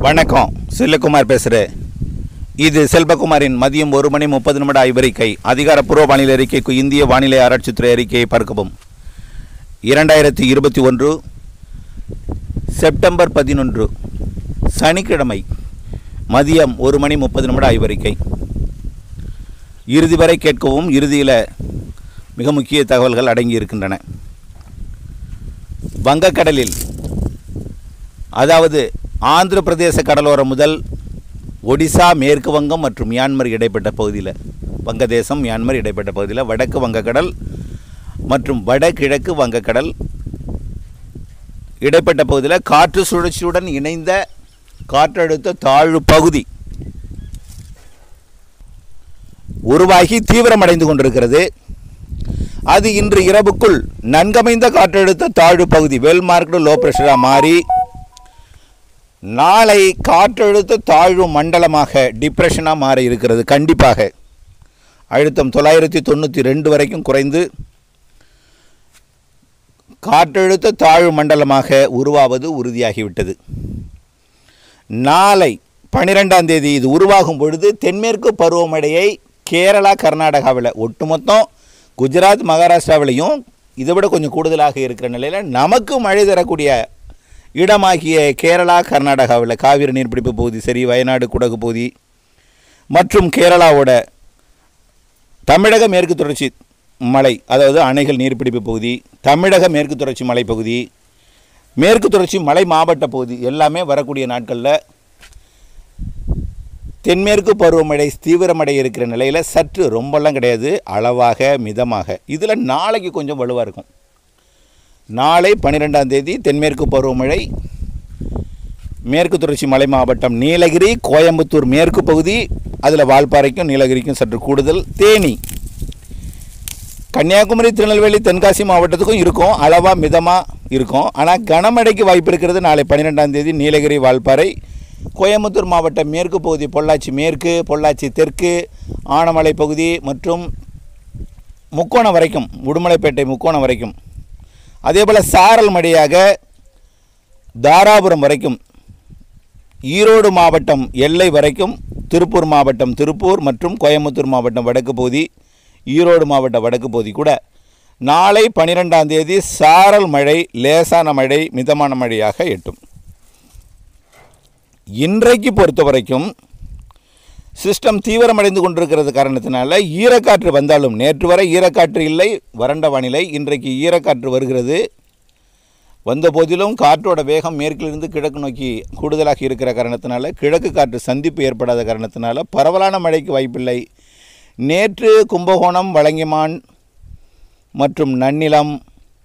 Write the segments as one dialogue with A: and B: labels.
A: வணக்கம், செல்வகுமார் பேசுகிறேன். இது செல்வகுமாரின் மதியம் 1:30 ஆய்வறிக்கை. அதிகாரப்பூர்வ வானிலை அறிக்கைக்கு இந்திய வானிலை ஆராய்ச்சித்துறை அறிக்கையை பார்க்கவும். 2021 செப்டம்பர் 11 சனிக்கிழமை மதியம் 1:30 ஆய்வறிக்கை. இறுதி வரை கேட்கவும். இறுதியில் மிக முக்கிய தகவல்கள் அடங்கி இருக்கின்றன. வங்கக்கடலில், அதாவது ஆந்திர பிரதேச கடலோரம் முதல் ஒடிசா, மேற்கு வங்கம் மற்றும் மியான்மர் இடைப்பட்ட பகுதியில், வங்கதேசம் மியான்மர் இடைப்பட்ட பகுதியில் வடக்கு வங்கக்கடல் மற்றும் வடகிழக்கு வங்கக்கடல் இடைப்பட்ட பகுதியில் காற்று சுழற்சியுடன் இணைந்த காற்றழுத்த தாழ்வு பகுதி உருவாகி தீவிரமடைந்து கொண்டிருக்கிறது. அது இன்று இரவுக்குள் நன்கமைந்த காற்றழுத்த தாழ்வு பகுதி வெல்மார்க்டு லோ பிரஷராக மாறி நாளை காற்றழுத்த தாழ்வு மண்டலமாக டிப்ரெஷனாக மாற இருக்கிறது. கண்டிப்பாக அழுத்தம் 992 வரைக்கும் குறைந்து காற்றழுத்த தாழ்வு மண்டலமாக உருவாவது உறுதியாகிவிட்டது. நாளை 12ஆம் தேதி இது உருவாகும் பொழுது தென்மேற்கு பருவமழையை கேரளா, கர்நாடகாவில், ஒட்டுமொத்தம் குஜராத், மகாராஷ்டிராவிலையும் இதை விட கொஞ்சம் கூடுதலாக இருக்கிற நிலையில் நமக்கு மழை தரக்கூடிய இடமாகிய கேரளா, கர்நாடகாவில் காவிரி நீர்பிடிப்பு பகுதி சரி, வயநாடு, குடகு பகுதி மற்றும் கேரளாவோட தமிழக மேற்கு தொடர்ச்சி மலை, அதாவது அணைகள் நீர்பிடிப்பு பகுதி, தமிழக மேற்கு தொடர்ச்சி மலைப்பகுதி, மேற்கு தொடர்ச்சி மலை மாவட்ட பகுதி எல்லாமே வரக்கூடிய நாட்களில் தென்மேற்கு பருவமழை தீவிரமடை இருக்கிற நிலையில் சற்று ரொம்பலாம் கிடையாது, அளவாக மிதமாக. இதில் நாளைக்கு கொஞ்சம் வலுவாக இருக்கும். நாளை 12ஆம் தேதி தென்மேற்கு பருவமழை மேற்கு தொடர்ச்சி மலை மாவட்டம் நீலகிரி, கோயம்புத்தூர் மேற்கு பகுதி, அதில் வால்பாறைக்கும் நீலகிரிக்கும் சற்று கூடுதல், தேனி, கன்னியாகுமரி, திருநெல்வேலி, தென்காசி மாவட்டத்துக்கும் இருக்கும், அளவாக மிதமாக இருக்கும். ஆனால் கனமழைக்கு வாய்ப்பு இருக்கிறது. நாளை 12ஆம் தேதி நீலகிரி, வால்பாறை, கோயம்புத்தூர் மாவட்டம் மேற்கு பகுதி, பொள்ளாச்சி மேற்கு, பொள்ளாச்சி தெற்கு, ஆனமலை பகுதி மற்றும் முக்கோணம் வரைக்கும், உடுமலைப்பேட்டை முக்கோணம் வரைக்கும், அதேபோல் சாரல் மழையாக தாராபுரம் வரைக்கும், ஈரோடு மாவட்டம் எல்லை வரைக்கும், திருப்பூர் மாவட்டம் திருப்பூர் மற்றும் கோயம்புத்தூர் மாவட்டம் வடக்கு பகுதி, ஈரோடு மாவட்ட வடக்கு பகுதி கூட நாளை 12ஆம் தேதி சாரல் மழை, லேசான மழை, மிதமான மழையாக எட்டும். இன்றைக்கு பொறுத்த வரைக்கும் சிஸ்டம் தீவிரமடைந்து கொண்டிருக்கிறது காரணத்தினால ஈரக்காற்று வந்தாலும், நேற்று வரை ஈரக்காற்று இல்லை, வறண்ட வானிலை. இன்றைக்கு ஈரக்காற்று வருகிறது. வந்த போதிலும் காற்றோட வேகம் மேற்கிலிருந்து கிழக்கு நோக்கி கூடுதலாக இருக்கிற காரணத்தினால, கிழக்கு காற்று சந்திப்பு ஏற்படாத காரணத்தினால பரவலான மழைக்கு வாய்ப்பில்லை. நேற்று கும்பகோணம், வலங்கிமான் மற்றும் நன்னிலம்,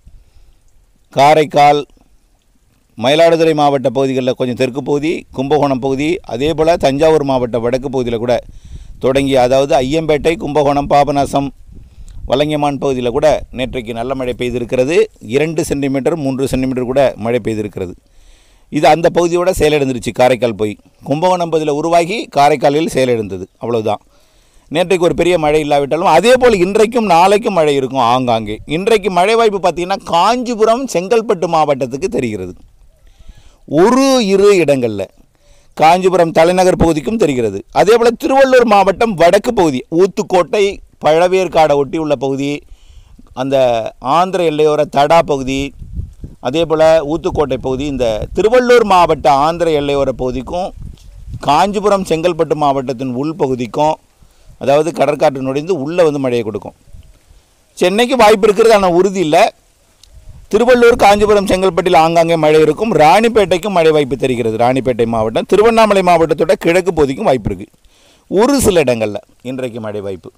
A: காரைக்கால், மயிலாடுதுறை மாவட்ட பகுதிகளில் கொஞ்சம் தெற்கு பகுதி, கும்பகோணம் பகுதி, அதே போல் தஞ்சாவூர் மாவட்ட வடக்கு பகுதியில் கூட தொடங்கி, அதாவது ஐயம்பேட்டை, கும்பகோணம், பாபநாசம், வலங்கிமான் பகுதியில் கூட நேற்றைக்கு நல்ல மழை பெய்திருக்கிறது. 2 சென்டிமீட்டர் 3 சென்டிமீட்டர் கூட மழை பெய்திருக்கிறது. இது அந்த பகுதியோட செயலிழந்துருச்சு. காரைக்கால் போய் கும்பகோணம் பகுதியில் உருவாகி காரைக்காலில் செயலிழந்தது. அவ்வளவுதான். நேற்றைக்கு ஒரு பெரிய மழை இல்லாவிட்டாலும் அதே போல் இன்றைக்கும் நாளைக்கும் மழை இருக்கும் ஆங்காங்கே. இன்றைக்கு மழை வாய்ப்பு பார்த்திங்கன்னா காஞ்சிபுரம், செங்கல்பட்டு மாவட்டத்துக்கு தெரிகிறது. ஒரு இரு இடங்களில் காஞ்சிபுரம் தலைநகர் பகுதிக்கும் தெரிகிறது. அதே போல் திருவள்ளூர் மாவட்டம் வடக்கு பகுதி, ஊத்துக்கோட்டை, பழவேற்காடை ஒட்டி உள்ள பகுதி, அந்த ஆந்திர எல்லையோர தடா பகுதி, அதே போல் ஊத்துக்கோட்டை பகுதி, இந்த திருவள்ளூர் மாவட்ட ஆந்திர எல்லையோர பகுதிக்கும் காஞ்சிபுரம், செங்கல்பட்டு மாவட்டத்தின் உள்பகுதிக்கும், அதாவது கடற்காற்று நுழைந்து உள்ளே வந்து மழையை கொடுக்கும். சென்னைக்கு வாய்ப்பு இருக்கிறது, ஆனால் உறுதி இல்லை. திருவள்ளூர், காஞ்சிபுரம், செங்கல்பட்டில் ஆங்காங்கே மழை இருக்கும். ராணிப்பேட்டைக்கும் மழை வாய்ப்பு தெரிகிறது. ராணிப்பேட்டை மாவட்டம், திருவண்ணாமலை மாவட்டத்தோட கிழக்கு பகுதிக்கும் வாய்ப்பு இருக்குது. ஒரு சில இடங்களில் இன்றைக்கு மழை வாய்ப்பு.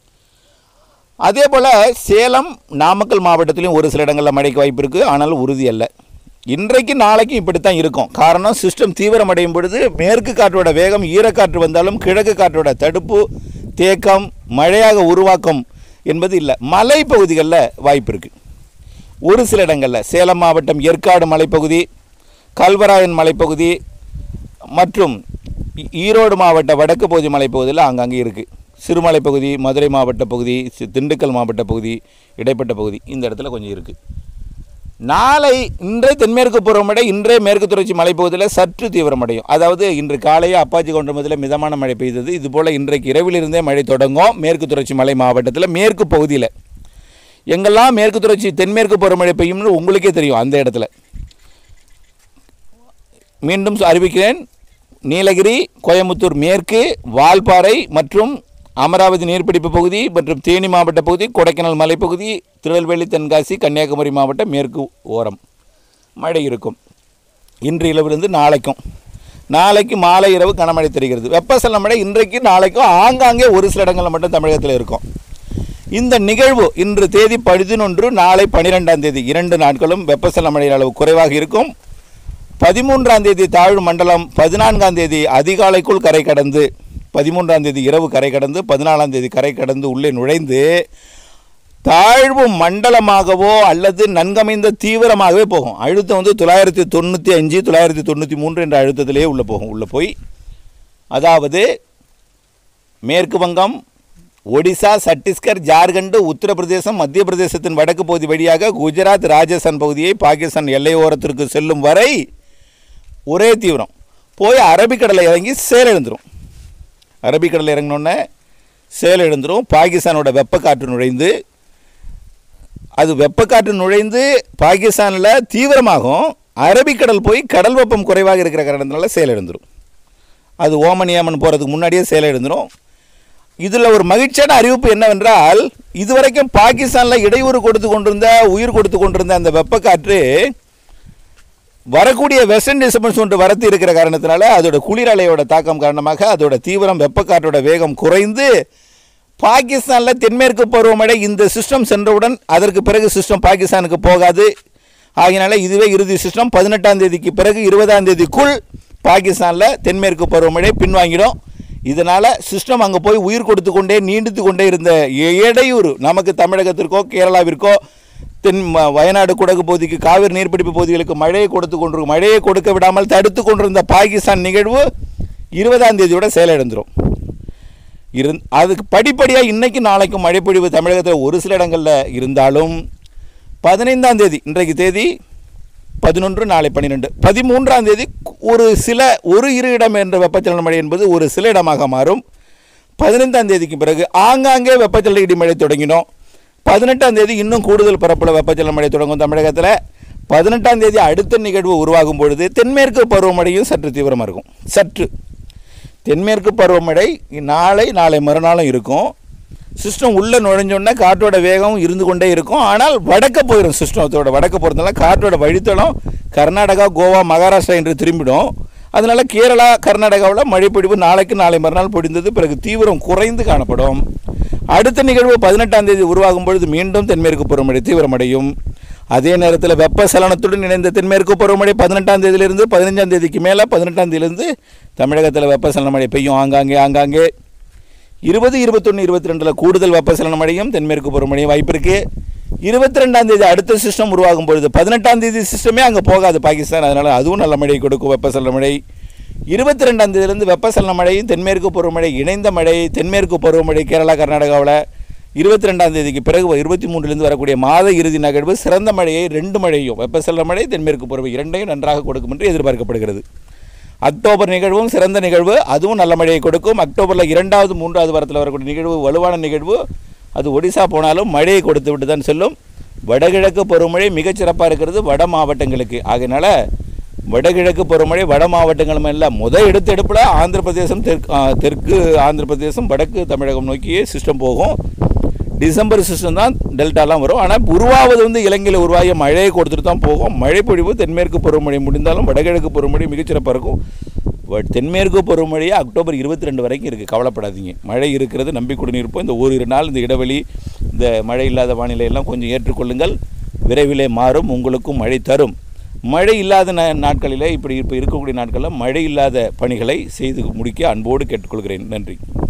A: அதே போல் சேலம், நாமக்கல் மாவட்டத்திலையும் ஒரு சில இடங்களில் மழைக்கு வாய்ப்பு இருக்குது, ஆனாலும் உறுதி அல்ல. இன்றைக்கு நாளைக்கும் இப்படித்தான் இருக்கும். காரணம், சிஸ்டம் தீவிரமடையும் பொழுது மேற்கு காற்றோட வேகம், ஈரக்காற்று வந்தாலும் கிழக்கு காற்றோட தடுப்பு, தேக்கம், மழையாக உருவாக்கம் என்பது இல்லை. மலை பகுதிகளில் வாய்ப்பு இருக்குது. ஒரு சில இடங்களில் சேலம் மாவட்டம் ஏற்காடு மலைப்பகுதி, கல்வராயன் மலைப்பகுதி மற்றும் ஈரோடு மாவட்ட வடக்கு பகுதி மலைப்பகுதியில் ஆங்காங்கே இருக்குது. சிறுமலை பகுதி, மதுரை மாவட்ட பகுதி, திண்டுக்கல் மாவட்ட பகுதி, இடைப்பட்ட பகுதி, இந்த இடத்துல கொஞ்சம் இருக்குது. நாளை இன்றைய தென்மேற்கு பருவமழை இன்றைய மேற்கு தொடர்ச்சி மலைப்பகுதியில் சற்று தீவிரமடையும். அதாவது இன்று காலையே அப்பாச்சி கொண்டமதில் மிதமான மழை பெய்தது. இதுபோல் இன்றைக்கு இரவிலிருந்தே மழை தொடங்கும். மேற்கு தொடர்ச்சி மலை மாவட்டத்தில் மேற்கு பகுதியில் எங்கெல்லாம் மேற்கு தொடர்ச்சி தென்மேற்கு பருவமழை பெய்யும்னு உங்களுக்கே தெரியும். அந்த இடத்துல மீண்டும் அறிவிக்கிறேன். நீலகிரி, கோயம்புத்தூர் மேற்கு, வால்பாறை மற்றும் அமராவதி நீர்பிடிப்பு பகுதி மற்றும் தேனி மாவட்ட பகுதி, கொடைக்கானல் மலைப்பகுதி, திருநெல்வேலி, தென்காசி, கன்னியாகுமரி மாவட்ட மேற்கு ஓரம் மழை இருக்கும். இன்று இரவிலிருந்து நாளைக்கு மாலை இரவு கனமழை தெரிகிறது. வெப்பசலன மழை இன்றைக்கு நாளைக்கும் ஆங்காங்கே ஒரு சில இடங்களில் மட்டும் தமிழகத்தில் இருக்கும். இந்த நிகழ்வு இன்று தேதி 11, நாளை 12ஆம் தேதி 2 நாட்களும் வெப்பசலன மழை அளவு குறைவாக இருக்கும். 13ஆம் தேதி தாழ்வு மண்டலம் 14ஆம் தேதி அதிகாலைக்குள் கரை கடந்து 13ஆம் தேதி இரவு கரை கடந்து 14ஆம் தேதி கரை கடந்து உள்ளே நுழைந்து தாழ்வு மண்டலமாகவோ அல்லது நன்கமைந்த தீவிரமாகவே போகும். அழுத்தம் 995 993 என்ற அழுத்தத்திலேயே உள்ளே போய் அதாவது மேற்கு வங்கம், ஒடிசா, சத்தீஸ்கர், ஜார்க்கண்ட், உத்தரப்பிரதேசம், மத்திய பிரதேசத்தின் வடக்கு பகுதி வழியாக குஜராத், ராஜஸ்தான் பகுதியை பாகிஸ்தான் எல்லையோரத்திற்கு செல்லும் வரை ஒரே தீவிரம் போய் அரபிக்கடலை இறங்கி சேலெழுந்துடும். அரபிக்கடலை இறங்கினோடனே சேலெழுந்துடும். பாகிஸ்தானோட வெப்பக்காற்று நுழைந்து அது வெப்பக்காற்று நுழைந்து பாகிஸ்தானில் தீவிரமாகும். அரபிக்கடல் போய் கடல் வெப்பம் குறைவாக இருக்கிற காரணத்தினால சேலெழுந்துடும். அது ஓமன், ஏமன் போகிறதுக்கு முன்னாடியே சேலெழுந்துடும். இதில் ஒரு மகிழ்ச்சியான அறிவிப்பு என்னவென்றால், இதுவரைக்கும் பாகிஸ்தானில் இடையூறு உயிர் கொடுத்து கொண்டிருந்த அந்த வெப்பக்காற்று வரக்கூடிய வெஸ்டர்ன் டிஸ்டர்பன்ஸ் ஒன்று வரத்து இருக்கிற காரணத்தினால அதோட குளிரலையோட தாக்கம் காரணமாக அதோட தீவிரம் வெப்பக்காற்றோட வேகம் குறைந்து பாகிஸ்தானில் தென்மேற்கு பருவமழை இந்த சிஸ்டம் சென்றவுடன் அதற்கு பிறகு சிஸ்டம் பாகிஸ்தானுக்கு போகாது. ஆகினால இதுவே இறுதி சிஸ்டம். 18ஆம் தேதிக்கு பிறகு 20ஆம் தேதிக்குள் பாகிஸ்தானில் தென்மேற்கு பருவமழை பின்வாங்கிடும். இதனால் சிஸ்டம் அங்கே போய் உயிர் கொடுத்து கொண்டே நீடித்து கொண்டே இருந்த இடையூறு நமக்கு தமிழகத்திற்கோ கேரளாவிற்கோ வயநாடு குடகு பகுதிக்கு காவிரி நீர்பிடிப்பு பகுதிகளுக்கு மழையை கொடுக்க விடாமல் தடுத்து கொண்டிருந்த பாகிஸ்தான் நிகழ்வு 20ஆம் தேதியோட செயலிழந்துடும். அதுக்கு படிப்படியாக இன்னைக்கு நாளைக்கும் மழைப்பொழிவு தமிழகத்தில் ஒரு சில இடங்களில் இருந்தாலும் 15ஆம் தேதி இன்றைக்கு தேதி 11, நாளை 12, 13ஆம் தேதி ஒரு இரு இடம் என்ற வெப்பச்சலன மழை என்பது ஒரு சில இடமாக மாறும். 15ஆம் தேதிக்கு பிறகு ஆங்காங்கே வெப்பச்சலன இடிமழை தொடங்கினோம். 18ஆம் தேதி இன்னும் கூடுதல் பரப்பளவு வெப்பச்சலன மழை தொடங்கும் தமிழகத்தில். 18ஆம் தேதி அடுத்த நிகழ்வு உருவாகும் பொழுது தென்மேற்கு பருவமழையும் சற்று தீவிரமாக இருக்கும். தென்மேற்கு பருவமழை நாளை மறுநாளும் இருக்கும். சிஸ்டம் உள்ளே நுழைஞ்சோன்னா காற்றோட வேகம் இருந்து கொண்டே இருக்கும். ஆனால் வடக்க போயிடும். சிஸ்டத்தோட வடக்க போகிறதுனால காற்றோட வழித்தடம் கர்நாடகா, கோவா, மகாராஷ்டிரா என்று திரும்பிடும். அதனால் கேரளா, கர்நாடகாவில் மழைப்பொழிவு நாளை மறுநாள் பொழிந்தது. பிறகு தீவிரம் குறைந்து காணப்படும். அடுத்த நிகழ்வு 18ஆம் தேதி உருவாகும் பொழுது மீண்டும் தென்மேற்கு பருவமழை தீவிரமடையும். அதே நேரத்தில் வெப்பசலனத்துடன் இணைந்த தென்மேற்கு பருவமழை 18ஆம் தேதியிலிருந்து 15ஆம் தேதிக்கு மேலே 18ஆம் தேதியிலிருந்து தமிழகத்தில் வெப்பசலன மழை பெய்யும். ஆங்காங்கே 20, 21, 22 கூடுதல் வெப்பசலன மழையும் தென்மேற்கு பருவமழையும் வாய்ப்பு இருக்குது. 22ஆம் தேதி அடுத்த சிஸ்டம் உருவாகும் பொழுது 18ஆம் தேதி சிஸ்டமே அங்கே போகாது பாகிஸ்தான். அதனால் அதுவும் நல்ல மழை கொடுக்கும் வெப்பசலன மழை. 22ஆம் தேதியிலிருந்து வெப்பசலன மழையும் தென்மேற்கு பருவமழை இணைந்த மழை தென்மேற்கு பருவமழை கேரளா, கர்நாடகாவில் 22ஆம் தேதிக்கு பிறகு 23லிருந்து வரக்கூடிய மாத இறுதி நிகழ்வு சிறந்த மழையை 2 மழையும் வெப்பசலன மழை தென்மேற்கு பருவமழை இரண்டையும் நன்றாக கொடுக்கும் என்று எதிர்பார்க்கப்படுகிறது. அக்டோபர் நிகழ்வும் சிறந்த நிகழ்வு, அதுவும் நல்ல மழையை கொடுக்கும். அக்டோபரில் 2வது 3வது வாரத்தில் வரக்கூடிய நிகழ்வு வலுவான நிகழ்வு. அது ஒடிசா போனாலும் மழையை கொடுத்து விட்டு தான் செல்லும். வடகிழக்கு பருவமழை மிகச்சிறப்பாக இருக்கிறது வட மாவட்டங்களுக்கு. ஆகையினால வடகிழக்கு பருவமழை வட மாவட்டங்களும் இல்லை. எடுப்பில் ஆந்திர பிரதேசம், தெற்கு ஆந்திர பிரதேசம், வடக்கு தமிழகம் நோக்கியே சிஸ்டம் போகும். டிசம்பர் சிஸ்டம் தான் டெல்டாலாம் வரும். ஆனால் உருவாவது இலங்கையில் உருவாகிய மழையை கொடுத்துட்டு தான் போகும். மழைப்பொழிவு தென்மேற்கு பருவமழை முடிந்தாலும் வடகிழக்கு பருவமழை மிகச்சிறப்பாக இருக்கும். தென்மேற்கு பருவமழையே அக்டோபர் 22 வரைக்கும் இருக்குது. கவலைப்படாதீங்க, மழை இருக்கிறது, நம்பிக்கையுடன் இருப்போம். இந்த ஓரிரு நாள் இந்த இடைவெளி, இந்த மழை இல்லாத வானிலையெல்லாம் கொஞ்சம் ஏற்றுக்கொள்ளுங்கள். விரைவிலே மாறும், உங்களுக்கும் மழை தரும். மழை இல்லாத நாட்களில் இப்போ இருக்கக்கூடிய நாட்களில் மழை இல்லாத பணிகளை செய்து முடிக்க அன்போடு கேட்டுக்கொள்கிறேன். நன்றி.